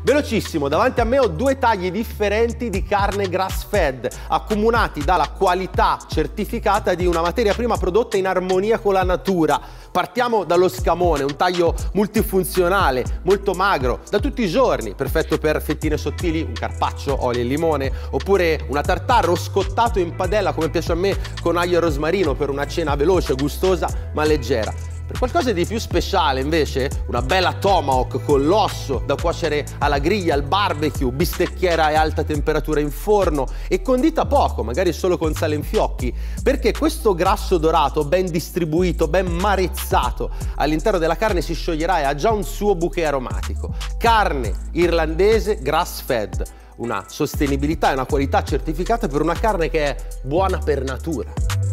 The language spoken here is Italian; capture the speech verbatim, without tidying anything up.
Velocissimo, davanti a me ho due tagli differenti di carne grass fed, accomunati dalla qualità certificata di una materia prima prodotta in armonia con la natura. Partiamo dallo scamone, un taglio multifunzionale, molto magro, da tutti i giorni, perfetto per fettine sottili, un carpaccio, olio e limone, oppure una tartare o scottato in padella come piace a me con aglio e rosmarino per una cena veloce, gustosa ma leggera. Per qualcosa di più speciale invece, una bella tomahawk con l'osso da cuocere alla griglia, al barbecue, bistecchiera a alta temperatura in forno e condita poco, magari solo con sale in fiocchi, perché questo grasso dorato, ben distribuito, ben marezzato all'interno della carne si scioglierà e ha già un suo bouquet aromatico. Carne irlandese grass fed, una sostenibilità e una qualità certificata per una carne che è buona per natura.